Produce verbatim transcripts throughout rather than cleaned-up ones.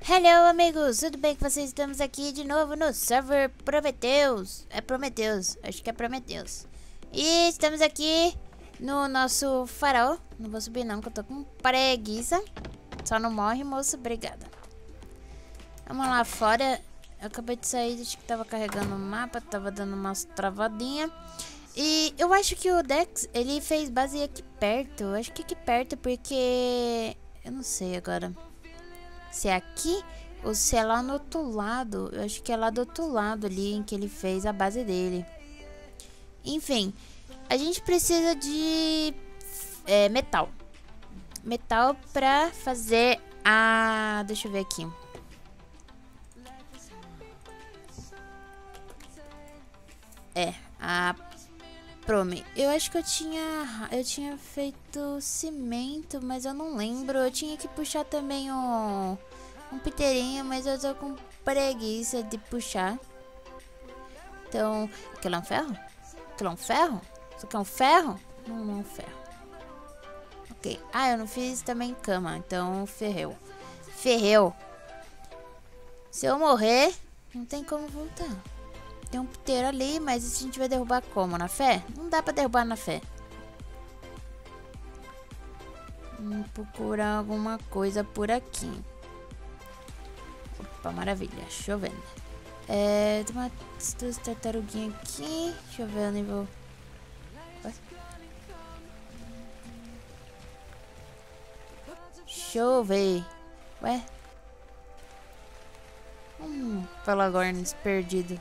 Hello, amigos! Tudo bem com vocês? Estamos aqui de novo no server Prometheus. É Prometheus, acho que é Prometheus. E estamos aqui no nosso farol. Não vou subir não, que eu tô com preguiça. Só não morre, moço. Obrigada. Vamos lá fora. Eu acabei de sair, acho que tava carregando o mapa. Tava dando umas travadinhas. E eu acho que o Dex, ele fez base aqui perto. Eu acho que aqui perto, porque... eu não sei agora se é aqui ou se é lá no outro lado. Eu acho que é lá do outro lado ali em que ele fez a base dele. Enfim, a gente precisa de é, metal. Metal pra fazer a... deixa eu ver aqui. É, a Prome. Eu acho que eu tinha eu tinha feito cimento, mas eu não lembro. Eu tinha que puxar também um, um piteirinho, mas eu tô com preguiça de puxar. Então, aquilo é um ferro? Aquilo é um ferro? Isso aqui é um ferro? Não, não é um ferro. Ok. Ah, eu não fiz também cama, então ferreu. Ferreu. Se eu morrer, não tem como voltar. Tem um puteiro ali, mas a gente vai derrubar como? Na fé? Não dá pra derrubar na fé. Vamos procurar alguma coisa por aqui. Opa, maravilha. Chovendo. É, tem umas duas tartaruguinhas aqui. Deixa eu ver o nível. Chover. Ué? Hum, Pelagornis perdido.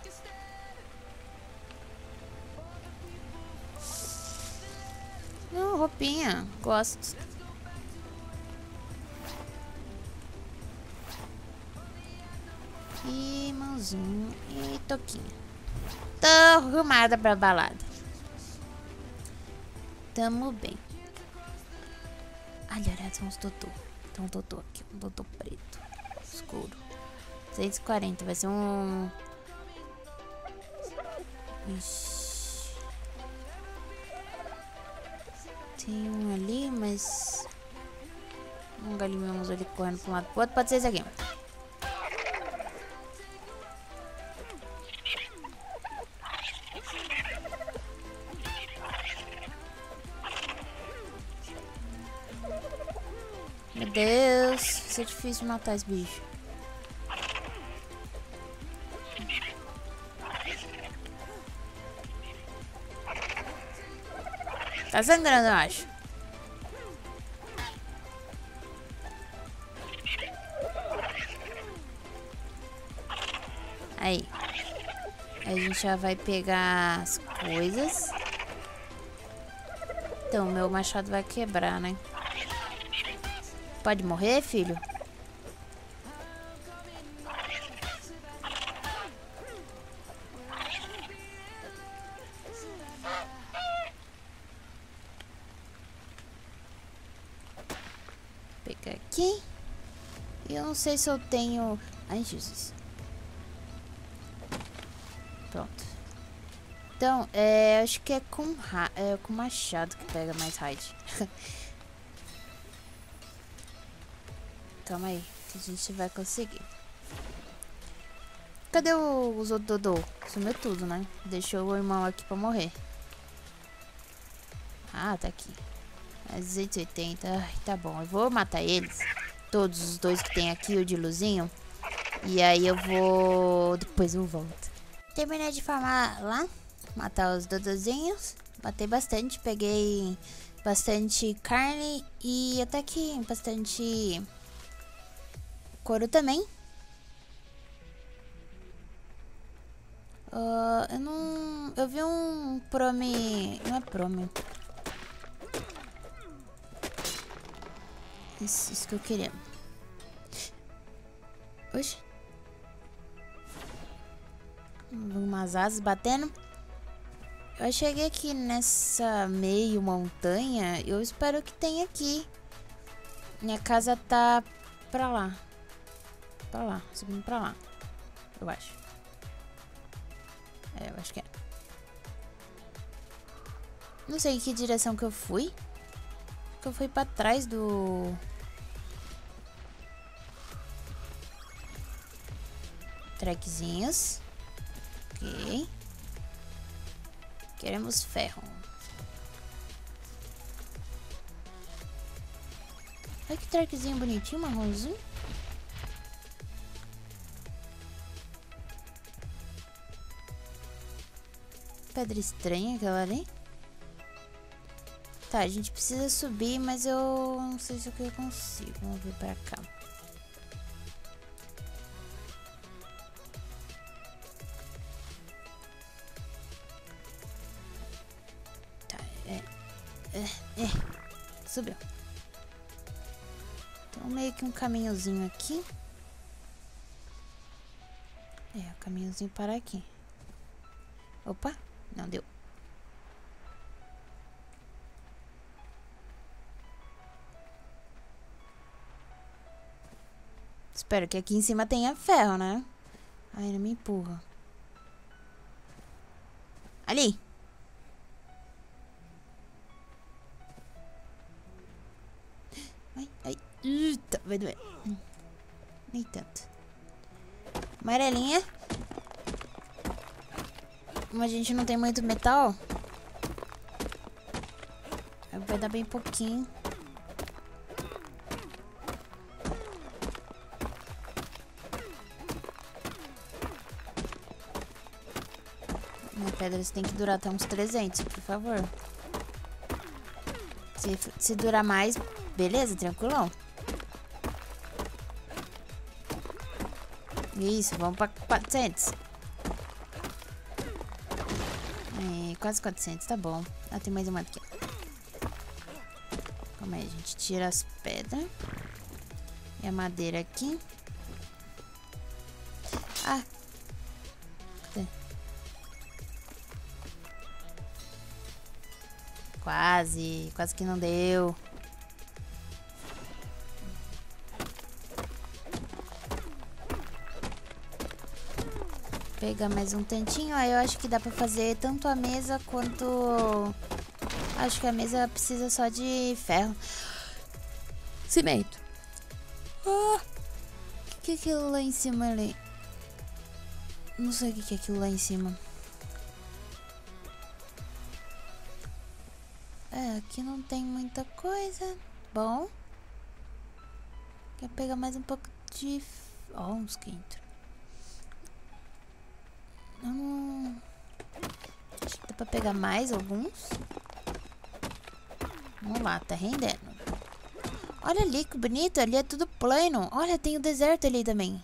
Não, roupinha. Gosto. E mãozinha. E toquinha. Tô arrumada pra balada. Tamo bem. Olha, são os totô. Tem um totô aqui. Um totô preto. Escuro. seiscentos e quarenta. Vai ser um... Ixi. Tem um ali, mas... um galinhão ali correndo pra um lado pro outro. Pode ser esse aqui. Meu Deus. Isso é difícil de matar esse bicho. Tá sangrando, eu acho. Aí. Aí a gente já vai pegar as coisas. Então, meu machado vai quebrar, né? Pode morrer, filho? Vou pegar aqui. E eu não sei se eu tenho... ai, Jesus. Pronto. Então, é, acho que é com, ra é com machado que pega mais raid. Calma aí, que a gente vai conseguir. Cadê o, os outros Dodô? Sumiu tudo, né? Deixou o irmão aqui pra morrer. Ah, tá aqui. É duzentos e oitenta. Ai, tá bom. Eu vou matar eles. Todos os dois que tem aqui, o de luzinho. E aí eu vou... depois eu volto. Terminei de farmar lá. Matar os dodozinhos. Matei bastante. Peguei bastante carne. E até que bastante... couro também. Uh, eu não... eu vi um prome... não é prome. Isso, isso que eu queria. Oxi. Umas asas batendo. Eu cheguei aqui nessa meio montanha. Eu espero que tenha aqui. Minha casa tá pra lá. Pra lá, subindo pra lá. Eu acho. É, eu acho que é. Não sei em que direção que eu fui. Que eu fui pra trás do... Trequezinhos. Ok. Queremos ferro. Olha que trequezinho bonitinho, marronzinho. Pedra estranha aquela ali. Tá, a gente precisa subir, mas eu não sei se eu consigo. Vamos vir pra cá. Tá, é... É... é. Subiu. Tem meio que um caminhozinho aqui. É, o caminhozinho para aqui. Opa, não deu. Espero que aqui em cima tenha ferro, né? Ai, não me empurra. Ali! Ai, ai. Eita, vai doer. Nem tanto. Amarelinha. Como a gente não tem muito metal, vai dar bem pouquinho. Minha pedra tem que durar até uns trezentos, por favor. Se, se durar mais, beleza, tranquilão. Isso, vamos pra quatrocentos. É, quase quatrocentos, tá bom. Ah, tem mais uma aqui. Calma aí, a gente tira as pedras. E a madeira aqui. Ah! Cadê? Quase, quase que não deu. Pegar mais um tantinho. Aí eu acho que dá pra fazer tanto a mesa quanto... Acho que a mesa precisa só de ferro. Cimento. Ah, o que é aquilo lá em cima ali? Não sei o que é aquilo lá em cima. É, aqui não tem muita coisa. Bom. Quer pegar mais um pouco de... Ó, oh, uns que entram. Hum, acho que dá pra pegar mais alguns. Vamos lá, tá rendendo. Olha ali que bonito, ali é tudo plano. Olha, tem o deserto ali também.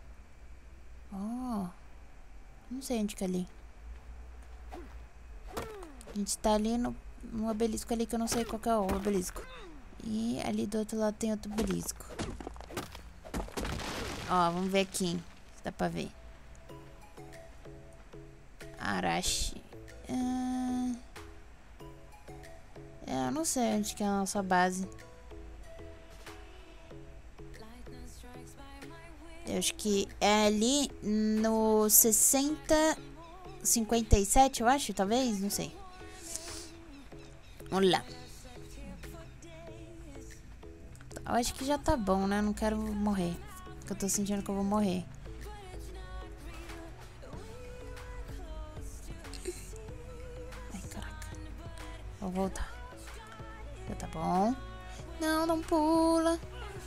Oh, não sei onde que é ali. A gente tá ali no, no obelisco ali que eu não sei qual que é o obelisco. E ali do outro lado tem outro obelisco. Ó, vamos ver aqui se dá pra ver. Arashi. Ah, é, eu não sei onde que é a nossa base. Eu acho que é ali no sessenta, cinquenta e sete, eu acho, talvez, não sei. Vamos lá. Eu acho que já tá bom, né? Eu não quero morrer. Porque eu tô sentindo que eu vou morrer. Ai, caraca. Vou voltar. Já tá bom. Não, não pula.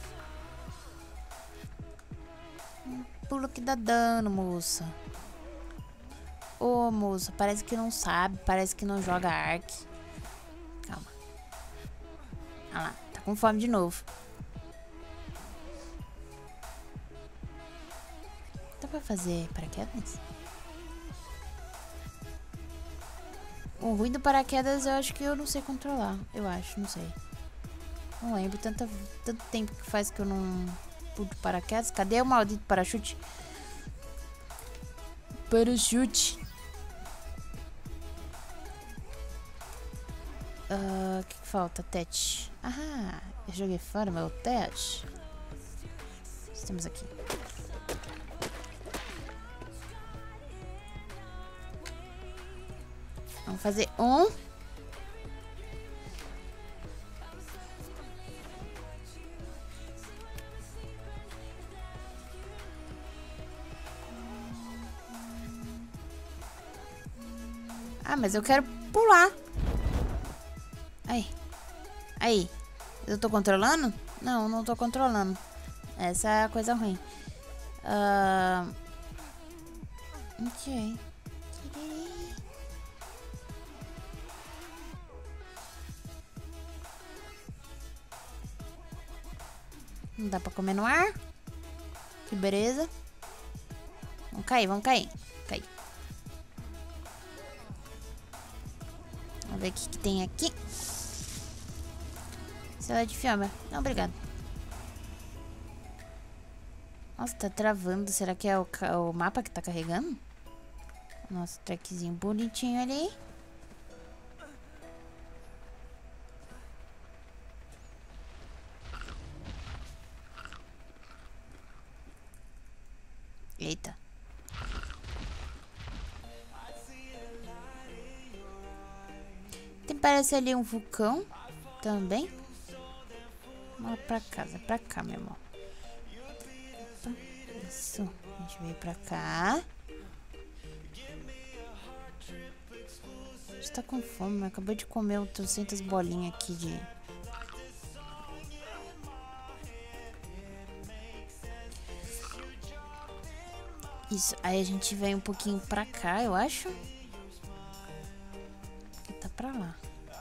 Não pula que dá dano, moça. Ô, moça, parece que não sabe. Parece que não joga Ark. Calma. Ah lá, tá com fome de novo. Dá pra fazer paraquedas? O ruim do paraquedas eu acho que eu não sei controlar. Eu acho, não sei. Não lembro. Tanto, tanto tempo que faz que eu não pulo paraquedas. Cadê o maldito parachute? Parachute. O uh, que, que falta? Tete. Ah, eu joguei fora meu tete. Estamos aqui. Vamos fazer um. Ah, mas eu quero pular. Aí. Aí. Eu tô controlando? Não, não tô controlando. Essa é a coisa ruim. Uh... Ok. Não dá pra comer no ar. Que beleza. Vamos cair, vamos cair. Cair. Vamos ver o que, que tem aqui. Cela de filme. Não, obrigado. Nossa, tá travando. Será que é o, o mapa que tá carregando? Nosso trackzinho bonitinho ali. Eita. Tem, parece ali um vulcão também. Vamos lá pra casa, pra cá, meu irmão. Opa, isso. A gente veio pra cá. A gente tá com fome, acabou de comer trocentas bolinhas aqui de... Isso, aí a gente vem um pouquinho pra cá, eu acho. Que tá pra lá.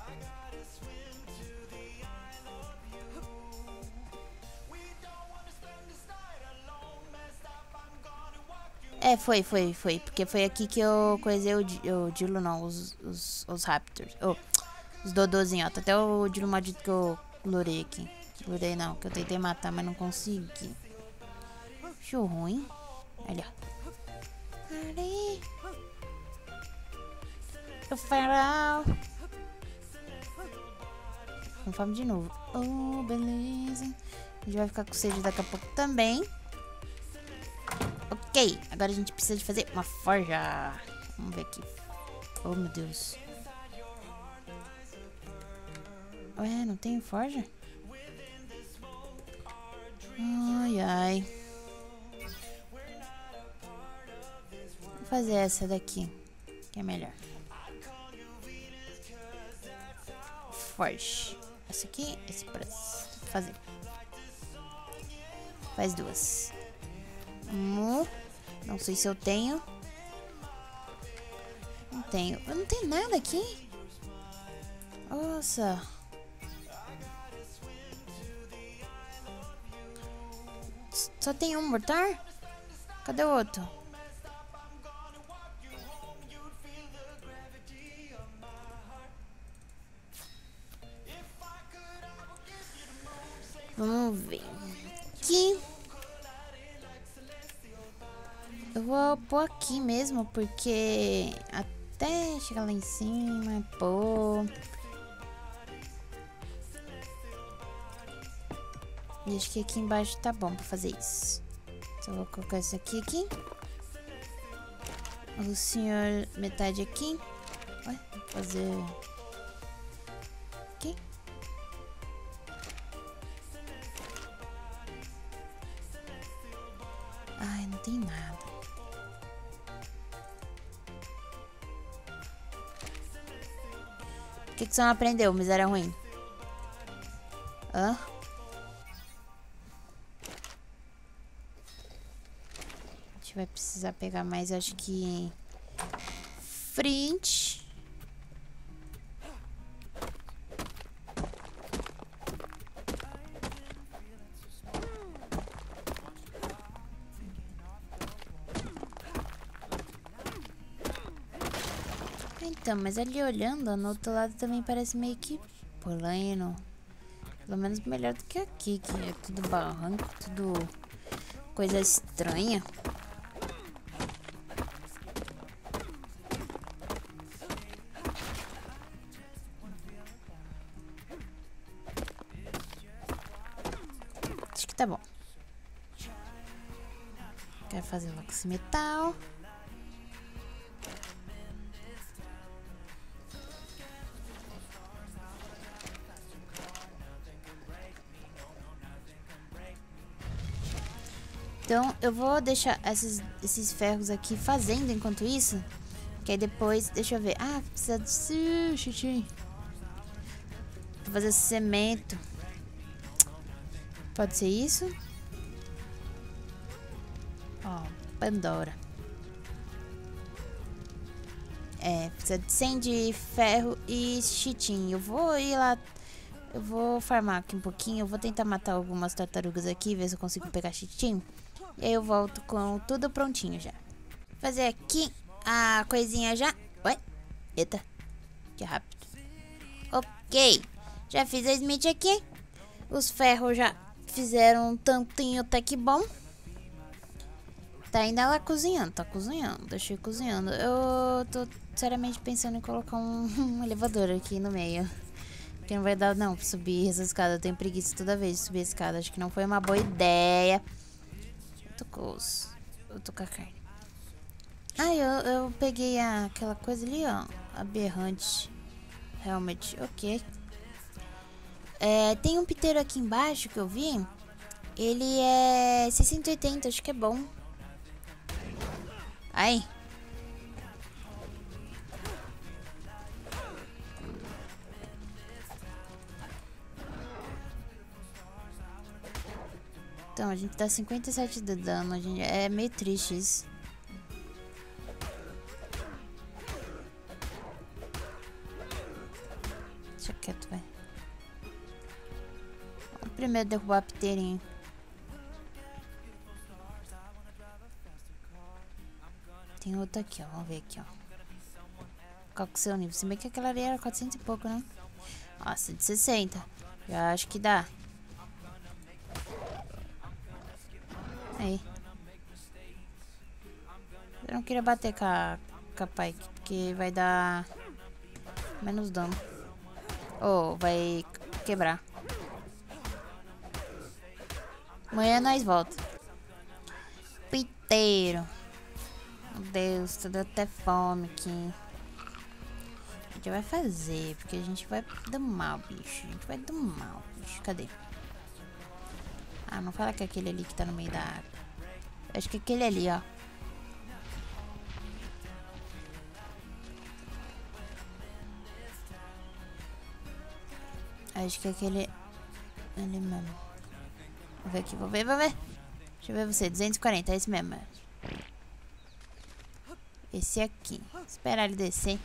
É, foi, foi, foi. Porque foi aqui que eu coisei o, o Dilo, não, os, os, os Raptors. Oh, os Dodozinhos, ó. Tá até o Dilo maldito que eu lurei aqui. Lurei não, que eu tentei matar, mas não consegui. Show ruim. Olha, ó. Ali. O farol. Com fome de novo. Oh, beleza. A gente vai ficar com sede daqui a pouco também. Ok, agora a gente precisa de fazer uma forja. Vamos ver aqui. Oh, meu Deus. Ué, não tem forja? Ai, ai. Vou fazer essa daqui, que é melhor. Forge. Essa aqui, esse preço. Vou fazer. Faz duas. Um. Não sei se eu tenho. Não tenho. Eu não tenho nada aqui. Nossa. Só tem um mortar? Cadê o outro? Vamos ver. Aqui. Eu vou pôr aqui mesmo, porque até chegar lá em cima, pô. E acho que aqui embaixo tá bom pra fazer isso. Então eu vou colocar isso aqui aqui. O senhor metade aqui. Ué, vou fazer aqui. Ai, não tem nada. Por que que você não aprendeu, miséria ruim? Hã? A gente vai precisar pegar mais, acho que... Frente. Então, mas ali olhando, no outro lado também parece meio que plano. Pelo menos melhor do que aqui, que é tudo barranco, tudo coisa estranha. Acho que tá bom. Quero fazer logo esse metal. Então, eu vou deixar esses, esses ferros aqui fazendo enquanto isso. Que aí depois, deixa eu ver. Ah, precisa de chitim. Vou fazer cimento. Pode ser isso? Ó, Pandora. É, precisa de cem de ferro e chitim. Eu vou ir lá. Eu vou farmar aqui um pouquinho. Eu vou tentar matar algumas tartarugas aqui, ver se eu consigo pegar chitim. E aí eu volto com tudo prontinho já. Fazer aqui a coisinha já. Ué? Eita. Que rápido. Ok. Já fiz a Smith aqui. Os ferros já fizeram um tantinho até que bom. Tá ainda lá cozinhando. Tá cozinhando. Deixei cozinhando. Eu tô seriamente pensando em colocar um, um elevador aqui no meio. Que não vai dar não pra subir essa escada. Eu tenho preguiça toda vez de subir a escada. Acho que não foi uma boa ideia. Eu tô com os... Eu tô com a carne. Ah, eu, eu peguei a, aquela coisa ali, ó. Aberrante. Helmet. Ok. É, tem um piteiro aqui embaixo que eu vi. Ele é seiscentos e oitenta. Acho que é bom. Ai. Então, a gente dá cinquenta e sete de dano. A gente... É meio triste isso. Deixa quieto, vai. Vamos primeiro derrubar a piteirinha. Tem outro aqui, ó. Vamos ver aqui, ó. Qual que é o seu nível? Se bem que aquela ali era quatrocentos e pouco, né? Ó, cento e sessenta. Já acho que dá. Aí. Eu não queria bater com a, com a Pike, porque vai dar menos dano. Ou oh, vai quebrar. Amanhã nós volta. Piteiro. Meu Deus, tô dando até fome aqui. A gente vai fazer, porque a gente vai dar mal, bicho. A gente vai dar mal, bicho. Cadê? Ah, não fala que é aquele ali que tá no meio da água. Acho que é aquele ali, ó. Acho que é aquele ali mesmo. Vou ver aqui, vou ver, vou ver. Deixa eu ver você, duzentos e quarenta, é esse mesmo. Esse aqui. Esperar ele descer.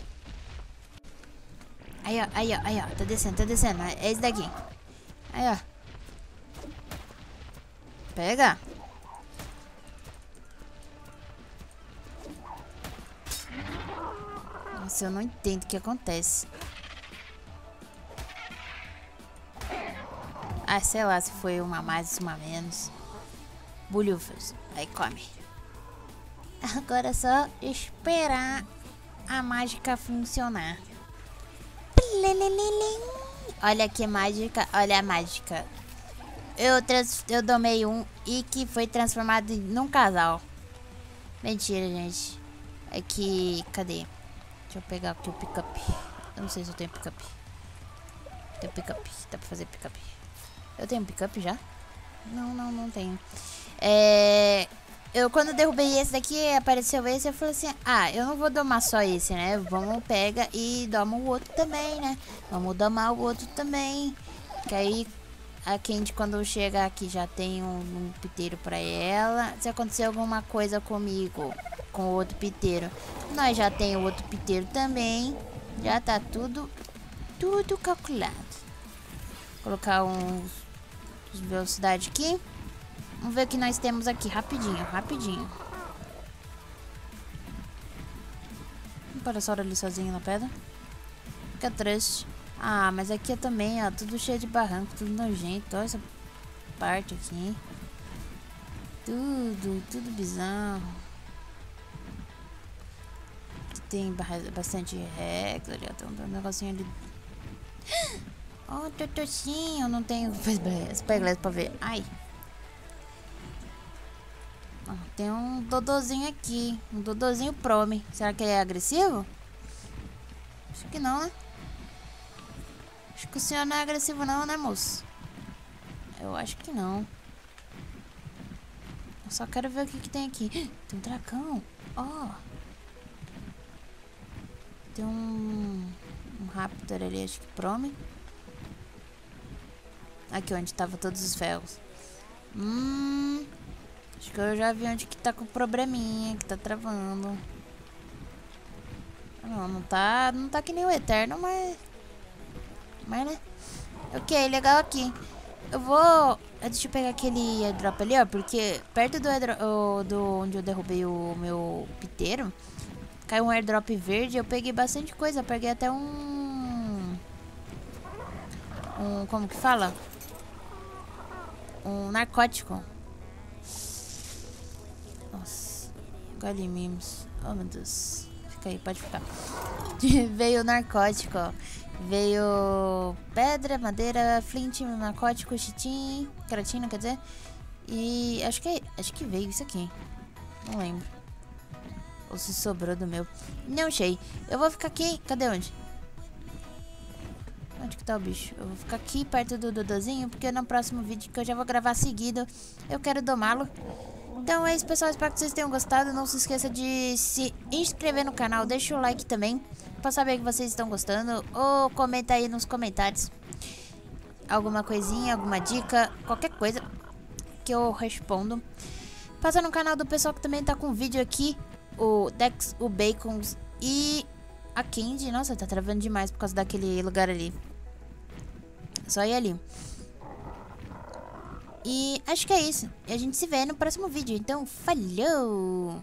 Aí, ó, aí, ó, aí, ó. Tá descendo, tá descendo. É esse daqui. Aí, ó. Pega. Nossa, eu não entendo o que acontece. Ah, sei lá se foi uma a mais, uma a menos. Bulhufas. Aí come. Agora é só esperar a mágica funcionar. Olha que mágica. Olha a mágica. Eu, trans, eu domei um e que foi transformado em num casal. Mentira, gente. É que... Cadê? Deixa eu pegar aqui o pick-up. Eu não sei se eu tenho pick-up. Tem pick-up. Dá pra fazer pick-up. Eu tenho pick-up já? Não, não, não tenho. É... Eu, quando derrubei esse daqui, apareceu esse, eu falei assim, ah, eu não vou domar só esse, né? Vamos, pega e doma o outro também, né? Vamos domar o outro também. Que aí, a Candy, quando chega aqui, já tem um, um piteiro pra ela. Se acontecer alguma coisa comigo, com o outro piteiro, nós já tem o outro piteiro também. Já tá tudo, tudo calculado. Vou colocar uns, uns velocidade aqui. Vamos ver o que nós temos aqui, rapidinho, rapidinho. Um parasauro ali sozinho na pedra. Fica triste. Ah, mas aqui é também, ó, tudo cheio de barranco, tudo nojento. Olha essa parte aqui. Tudo, tudo bizarro. Tem bastante rex ali, ó, tem um negocinho ali. Ó, oh, totocinho, não tenho espegleto pra ver. Ai. Tem um dodozinho aqui. Um dodozinho prome. Será que ele é agressivo? Acho que não, né? Acho que o senhor não é agressivo não, né, moço? Eu acho que não. Eu só quero ver o que, que tem aqui. Tem um dragão. Ó. Oh. Tem um, um raptor ali, acho que prome. Aqui onde tava todos os ferros. Hum... Acho que eu já vi onde que tá com probleminha, que tá travando. Não, não tá, não tá que nem o Eterno, mas... Mas, né? Ok, legal aqui. Eu vou... Deixa eu pegar aquele airdrop ali, ó. Porque perto do, airdrop, do onde eu derrubei o meu piteiro, caiu um airdrop verde. Eu peguei bastante coisa. Eu peguei até um... Um... Como que fala? Um narcótico. Nossa. Galimimos. Oh, meu Deus. Fica aí, pode ficar. Veio narcótico, ó. Veio pedra, madeira, flint, narcótico, chitim, creatina, quer dizer. E acho que acho que veio isso aqui. Não lembro. Ou se sobrou do meu. Não sei. Eu vou ficar aqui. Cadê onde? Onde que tá o bicho? Eu vou ficar aqui perto do Duduzinho, porque no próximo vídeo que eu já vou gravar seguido, eu quero domá-lo. Então é isso, pessoal. Espero que vocês tenham gostado. Não se esqueça de se inscrever no canal. Deixa o like também, pra saber que vocês estão gostando. Ou comenta aí nos comentários alguma coisinha, alguma dica, qualquer coisa que eu respondo. Passa no canal do pessoal que também tá com vídeo aqui. O Dex, o Bacons e a Candy. Nossa, tá travando demais por causa daquele lugar ali. Só ir ali. E acho que é isso. E a gente se vê no próximo vídeo. Então, falhou!